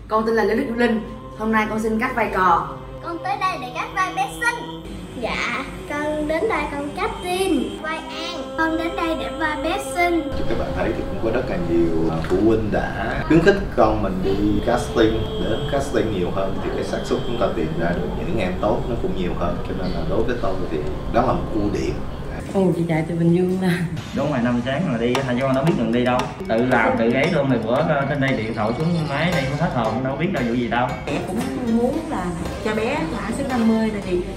Con tên là Lê Đức Linh. Hôm nay con xin cắt vai cò. Con tới đây để cắt vai bé Sinh. Dạ, con đến đây con cắt tin vai An. Con đến đây để vai bé Sinh. Các bạn thấy thì cũng có rất là nhiều phụ huynh đã khuyến khích con mình đi casting, đến casting nhiều hơn thì cái xác suất chúng ta tìm ra được những em tốt nó cũng nhiều hơn. Cho nên là đối với tôi thì đó là một ưu điểm. Ồ, chị chạy từ Bình Dương ra. Đúng rồi, 5 sáng mà đi thay cho con đâu biết đường đi đâu. Tự làm tự gáy luôn, thì bữa trên đây điện thoại xuống máy đây cũng hết hồn, đâu biết đâu vụ gì đâu. Mẹ cũng muốn là cho bé thỏa sức đam mê, tại vì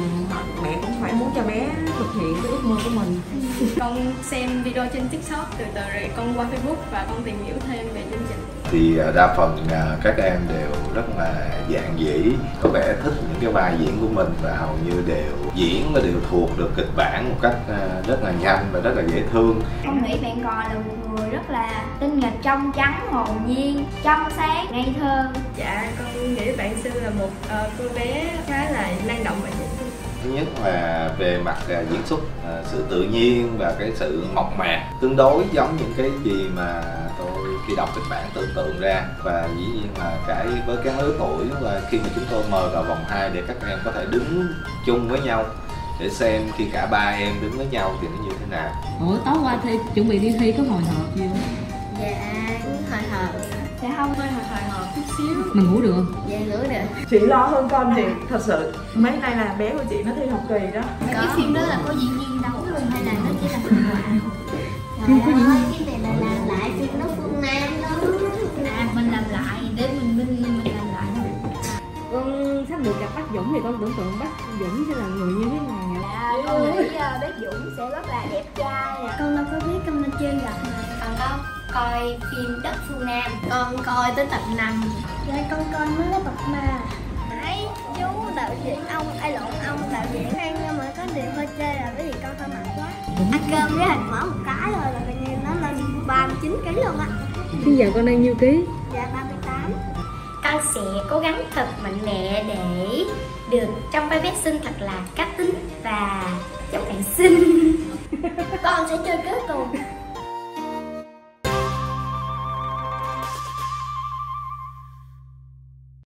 mẹ cũng phải muốn cho bé thực hiện cái ước mơ của mình. Con xem video trên TikTok, từ từ rồi con qua Facebook và con tìm hiểu thêm về chương trình. Thì đa phần các em đều rất là dạn dĩ, có vẻ thích những cái vai diễn của mình và hầu như đều diễn và đều thuộc được kịch bản một cách rất là nhanh và rất là dễ thương. Con nghĩ bạn Cò là một người rất là tinh nghịch, trong trắng, hồn nhiên, trong sáng, ngây thơ. Dạ, con nghĩ bạn Sư là một cô bé khá là năng động và dễ thương. Thứ nhất là về mặt diễn xuất, sự tự nhiên và cái sự mộc mạc tương đối giống những cái gì mà tôi khi đọc kịch bản tưởng tượng ra. Và dĩ nhiên là với cái lứa tuổi là khi mà chúng tôi mời vào vòng 2 để các em có thể đứng chung với nhau để xem khi cả ba em đứng với nhau thì nó như thế nào. Ủa, tối qua chuẩn bị đi thi có hồi hộp chưa? Dạ, cũng hồi hộp. Dạ không, hơi hồi hộp chút xíu. Mình ngủ được không? Dạ ngủ được. Chị lo hơn con thì thật sự mấy nay là bé của chị nó thi học kỳ đó. Cái phim đó là có diễn viên đấu luôn hay là nó chỉ là phim họa? Phim có diễn viên. Cái này là làm lại phim đó Phương Nam đó. À, mình làm lại để mình làm lại thôi. Con sắp được gặp bác Dũng thì con tưởng tượng bác Dũng sẽ là người như thế nào? Dạ, con nghĩ bác Dũng sẽ rất là đẹp trai. Con đâu có biết, con lên chơi gặp mà. Còn con coi phim Đất Phương Nam, con coi tới tập 5. Dạ, con coi mới tới tập 3. Nãy chú đạo diễn ông đạo diễn ăn mà có điều hơi chê là cái gì con hơi mặn quá. Ăn cơm với hành mở một cái rồi là tự nhiên nó lên 39 kg luôn á. Bây giờ con đang nhiêu ký? Dạ 38. Con sẽ cố gắng thật mạnh mẽ để được trong vai bé Sinh thật là cá tính và giống bạn Sinh. Con sẽ chơi cuối cùng.